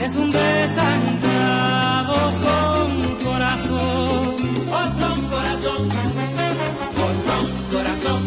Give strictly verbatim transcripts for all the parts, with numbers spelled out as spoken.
es un desangrado son corazón, oh son corazón, oh son corazón.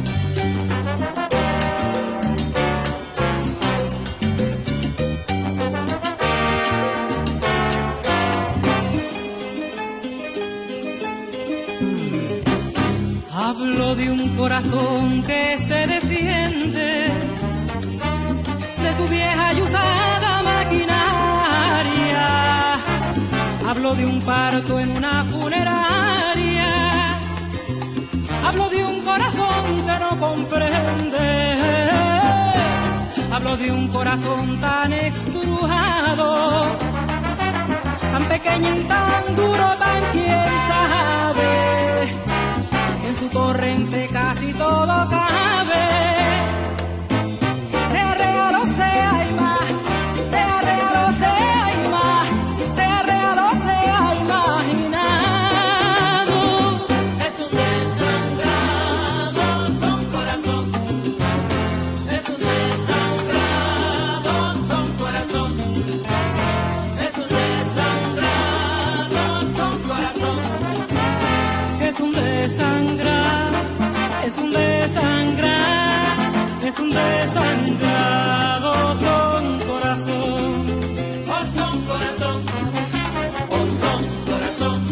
Hablo de un corazón que se defiende de su vieja y usada maquinaria. Hablo de un parto en una funeraria. Hablo de un corazón que no comprende. Hablo de un corazón tan estrujado, tan pequeño y tan duro, tan quién sabe. En su torrente casi todo cabe. Sea real o sea y más, sea real o sea y más, sea real o sea imaginado. Es un desangrado son corazón, es un desangrado son corazón, es un desangrado son corazón. Es un desangrar, es un desangrar, es un desangrado son corazón, oh son corazón, oh son corazón.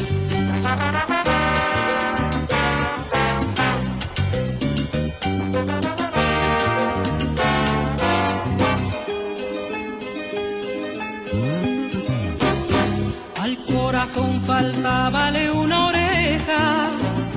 Al corazón faltábale una oreja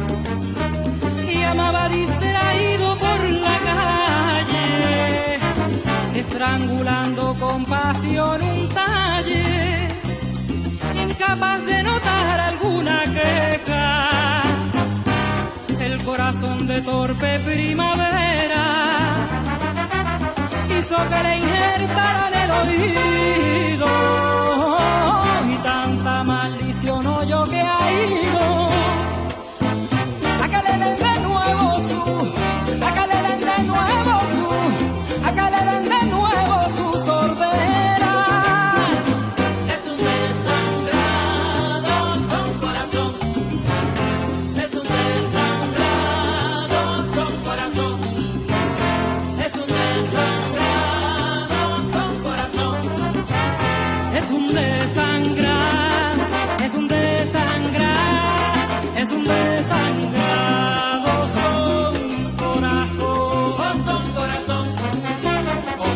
y amaba distraído por la calle, estrangulando con pasión un talle, incapaz de notar alguna queja. El corazón de torpe primavera hizo que le injertaran el oído, y tanta maldición oyó que ha ido a que le den de nuevo su, a que le den de nuevo su, a que le den de nuevo su sordera. Es un desangrado son corazón, es un desangrado son corazón, es un desangrado son corazón. Es un desangrar, es un desangrar, es un desangrado son corazón, oh son corazón, oh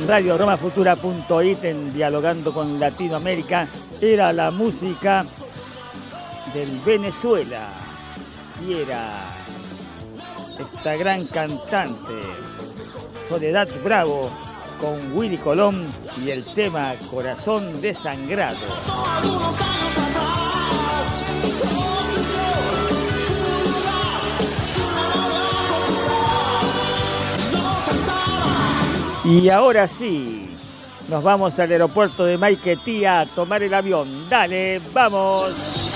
en radio roma futura punto it, en Dialogando con Latinoamérica, era la música del Venezuela. Y era esta gran cantante, Soledad Bravo, con Willy Colón y el tema Corazón Desangrado. Y ahora sí, nos vamos al aeropuerto de Maiquetía a tomar el avión. Dale, vamos.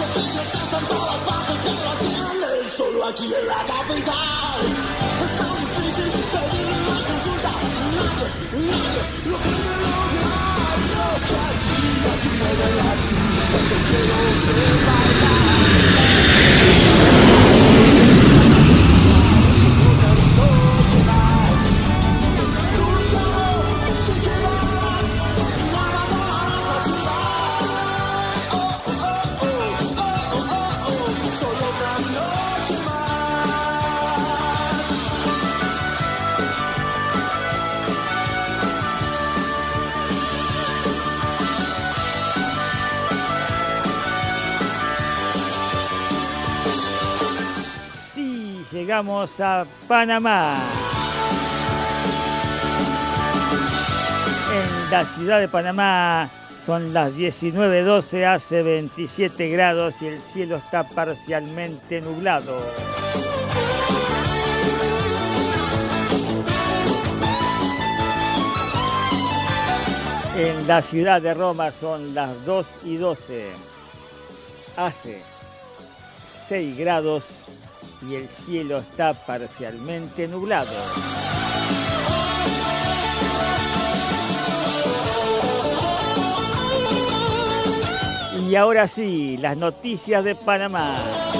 Solo aquí en la capital es tan difícil pedir una consulta. Nadie, nadie lo puede lograr. No castigas y mueve la silla, te quiero ver bailar. Llegamos a Panamá. En la ciudad de Panamá son las diecinueve doce, hace veintisiete grados y el cielo está parcialmente nublado. En la ciudad de Roma son las dos y doce, hace seis grados y el cielo está parcialmente nublado. Y ahora sí, las noticias de Panamá.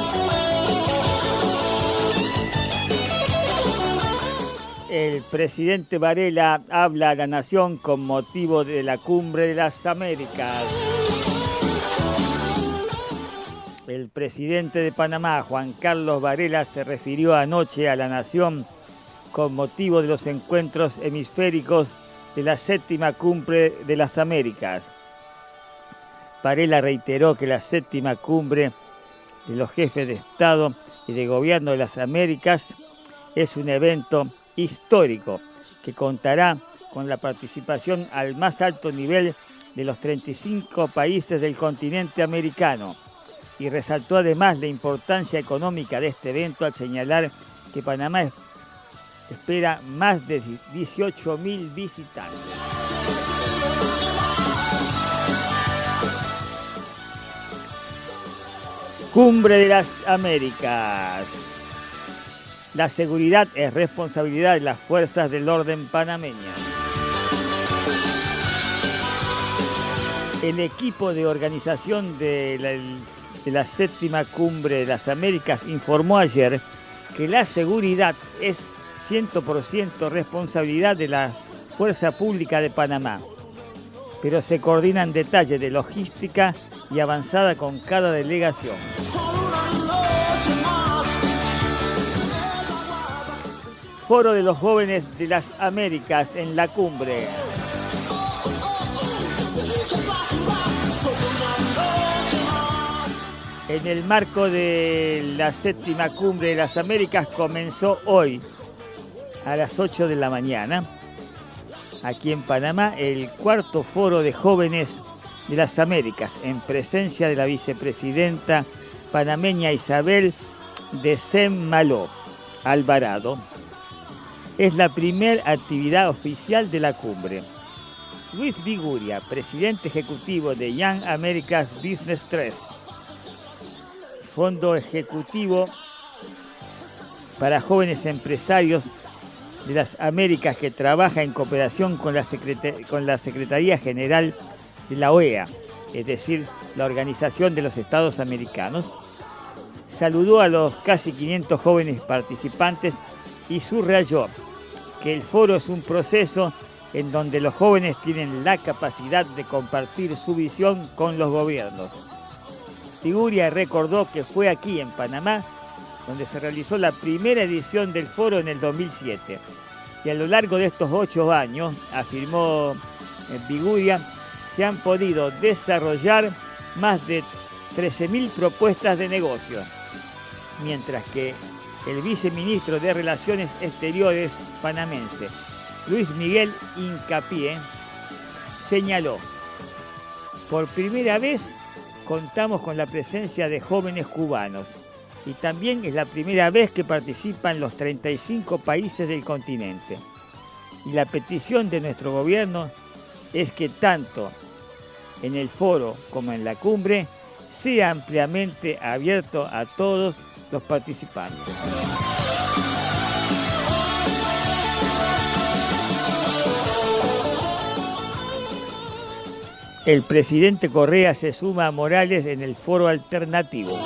El presidente Varela habla a la nación con motivo de la Cumbre de las Américas. El presidente de Panamá, Juan Carlos Varela, se refirió anoche a la nación con motivo de los encuentros hemisféricos de la séptima Cumbre de las Américas. Varela reiteró que la séptima Cumbre de los jefes de Estado y de Gobierno de las Américas es un evento histórico que contará con la participación al más alto nivel de los treinta y cinco países del continente americano. Y resaltó además la importancia económica de este evento al señalar que Panamá espera más de dieciocho mil visitantes. Cumbre de las Américas. La seguridad es responsabilidad de las fuerzas del orden panameñas. El equipo de organización de la de la séptima Cumbre de las Américas informó ayer que la seguridad es cien por ciento responsabilidad de la Fuerza Pública de Panamá, pero se coordinan detalles de logística y avanzada con cada delegación. Foro de los Jóvenes de las Américas en la cumbre. En el marco de la séptima Cumbre de las Américas comenzó hoy a las ocho de la mañana, aquí en Panamá, el cuarto Foro de Jóvenes de las Américas, en presencia de la vicepresidenta panameña Isabel de Saint-Malo Alvarado. Es la primera actividad oficial de la cumbre. Luis Viguria, presidente ejecutivo de Young America's Business tres, Fondo Ejecutivo para Jóvenes Empresarios de las Américas, que trabaja en cooperación con la, Secret- con la Secretaría General de la O E A, es decir, la Organización de los Estados Americanos, saludó a los casi quinientos jóvenes participantes y subrayó que el foro es un proceso en donde los jóvenes tienen la capacidad de compartir su visión con los gobiernos. Viguria recordó que fue aquí en Panamá donde se realizó la primera edición del foro en el dos mil siete Y a lo largo de estos ocho años, afirmó Biguria, se han podido desarrollar más de trece mil propuestas de negocio, mientras que el viceministro de Relaciones Exteriores panamense, Luis Miguel Incapié, señaló: por primera vez contamos con la presencia de jóvenes cubanos y también es la primera vez que participan los treinta y cinco países del continente. Y la petición de nuestro gobierno es que tanto en el foro como en la cumbre sea ampliamente abierto a todos los participantes. El presidente Correa se suma a Morales en el foro alternativo.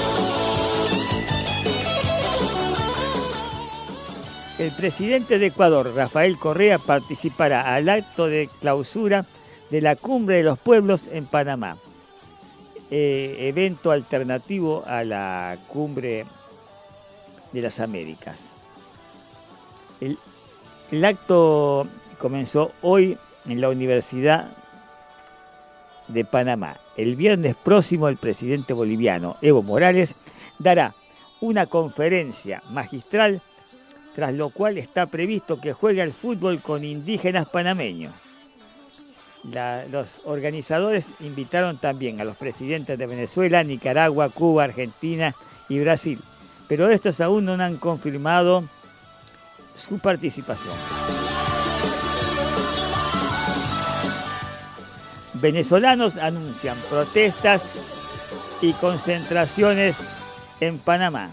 El presidente de Ecuador, Rafael Correa, participará al acto de clausura de la Cumbre de los Pueblos en Panamá, eh, evento alternativo a la Cumbre de las Américas. El, el acto comenzó hoy en la Universidad de Panamá. El viernes próximo el presidente boliviano Evo Morales dará una conferencia magistral, tras lo cual está previsto que juegue al fútbol con indígenas panameños. La, los organizadores invitaron también a los presidentes de Venezuela, Nicaragua, Cuba, Argentina y Brasil, pero estos aún no han confirmado su participación. Venezolanos anuncian protestas y concentraciones en Panamá.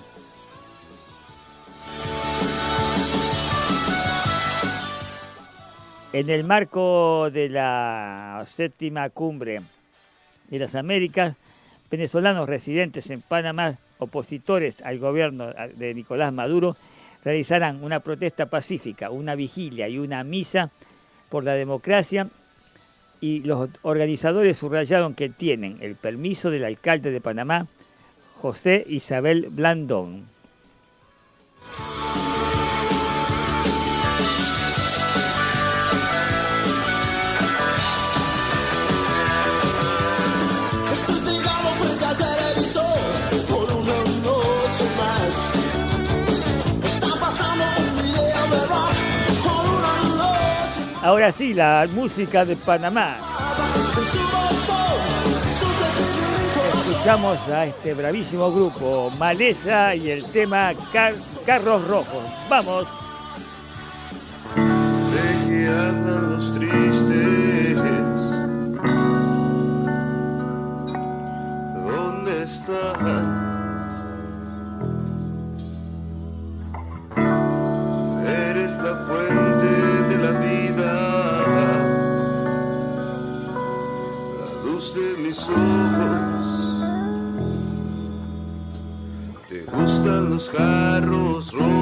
En el marco de la séptima cumbre de las Américas, venezolanos residentes en Panamá, opositores al gobierno de Nicolás Maduro, realizarán una protesta pacífica, una vigilia y una misa por la democracia, y los organizadores subrayaron que tienen el permiso del alcalde de Panamá, José Isabel Blandón. Ahora sí, la música de Panamá. Escuchamos a este bravísimo grupo, Maleza, y el tema Car Carros Rojos. ¡Vamos! De que hablan los tristes, ¿dónde están? Eres la fuente de la vida, la luz de mis ojos. Te gustan los carros rojos.